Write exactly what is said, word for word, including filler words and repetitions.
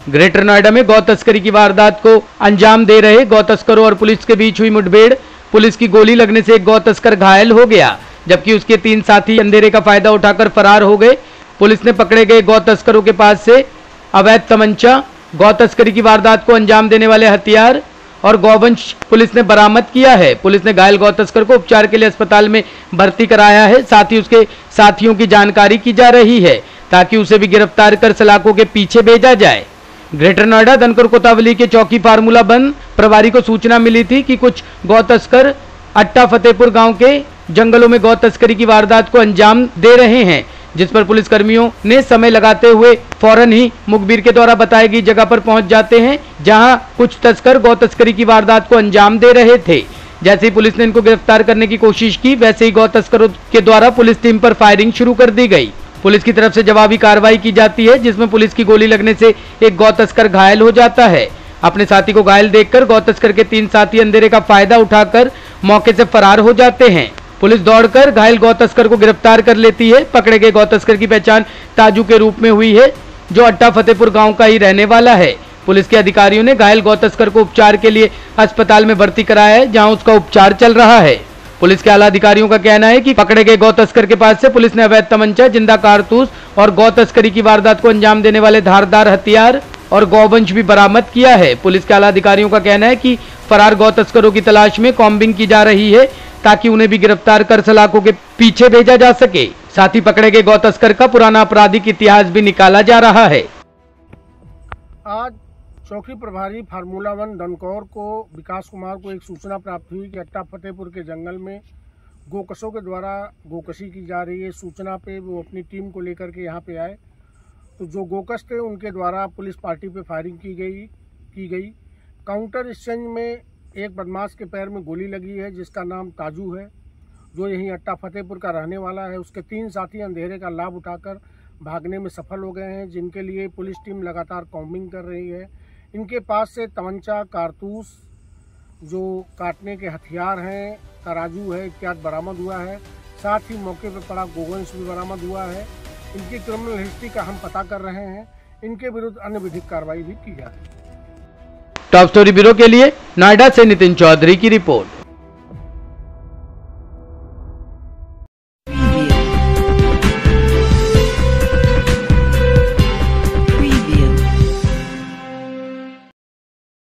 Greater Noida में गौ तस्करी की वारदात को अंजाम दे रहे गौ तस्करों और पुलिस के बीच हुई मुठभेड़। पुलिस की गोली लगने से एक गौ तस्कर घायल हो गया, जबकि उसके तीन साथी अंधेरे का फायदा उठाकर फरार हो गए। पुलिस ने पकड़े गए गौ तस्करों के पास से अवैध तमंचा, गौ तस्करी की वारदात को अंजाम देने वाले हथियार और गौवंश पुलिस ने बरामद किया है। पुलिस ने घायल गौ तस्कर को उपचार के लिए अस्पताल में भर्ती कराया है। साथ ही उसके साथियों की जानकारी की जा रही है ताकि उसे भी गिरफ्तार कर सलाखों के पीछे भेजा जाए। ग्रेटर नोएडा धनकर कोतावली के चौकी फार्मूला बंद प्रभारी को सूचना मिली थी कि कुछ गौ तस्कर अट्टा फतेहपुर गांव के जंगलों में गौ तस्करी की वारदात को अंजाम दे रहे हैं, जिस पर पुलिस कर्मियों ने समय लगाते हुए फौरन ही मुखबिर के द्वारा बताई गई जगह पर पहुंच जाते हैं, जहां कुछ तस्कर गौ तस्करी की वारदात को अंजाम दे रहे थे। जैसे ही पुलिस ने इनको गिरफ्तार करने की कोशिश की, वैसे ही गौ तस्करों के द्वारा पुलिस टीम पर फायरिंग शुरू कर दी गई। पुलिस की तरफ से जवाबी कार्रवाई की जाती है, जिसमें पुलिस की गोली लगने से एक गौ तस्कर घायल हो जाता है। अपने साथी को घायल देखकर गौ तस्कर के तीन साथी अंधेरे का फायदा उठाकर मौके से फरार हो जाते हैं। पुलिस दौड़कर घायल गौ तस्कर को गिरफ्तार कर लेती है। पकड़े गए गौ तस्कर की पहचान ताजू के रूप में हुई है, जो अट्टा फतेहपुर गांव का ही रहने वाला है। पुलिस के अधिकारियों ने घायल गौ तस्कर को उपचार के लिए अस्पताल में भर्ती कराया है, जहां उसका उपचार चल रहा है। पुलिस के आला अधिकारियों का कहना है कि पकड़े गए गौ तस्कर के पास से पुलिस ने अवैध तमंचा, जिंदा कारतूस और गौ तस्करी की वारदात को अंजाम देने वाले धारदार हथियार और गौवंश भी बरामद किया है। पुलिस के आला अधिकारियों का कहना है कि फरार गौ तस्करों की तलाश में कॉम्बिंग की जा रही है ताकि उन्हें भी गिरफ्तार कर सलाखों के पीछे भेजा जा सके। साथ ही पकड़े गए गौ तस्कर का पुराना आपराधिक इतिहास भी निकाला जा रहा है। आज चौकी प्रभारी फार्मूला वन दनकौर को विकास कुमार को एक सूचना प्राप्त हुई कि अट्टा फतेहपुर के जंगल में गोकसों के द्वारा गोकशी की जा रही है। सूचना पे वो अपनी टीम को लेकर के यहाँ पे आए, तो जो गोकस थे उनके द्वारा पुलिस पार्टी पे फायरिंग की गई की गई काउंटर एक्सचेंज में एक बदमाश के पैर में गोली लगी है, जिसका नाम ताजू है, जो यहीं अट्टा फतेहपुर का रहने वाला है। उसके तीन साथी अंधेरे का लाभ उठाकर भागने में सफल हो गए हैं, जिनके लिए पुलिस टीम लगातार कॉम्बिंग कर रही है। इनके पास से तमंचा, कारतूस, जो काटने के हथियार हैं, तराजू है इत्यादि बरामद हुआ है। साथ ही मौके पर पड़ा गोवंश भी बरामद हुआ है। इनकी क्रिमिनल हिस्ट्री का हम पता कर रहे हैं। इनके विरुद्ध अन्य विधिक कार्रवाई भी की जा रही है। टॉप स्टोरी ब्यूरो के लिए नोएडा से नितिन चौधरी की रिपोर्ट।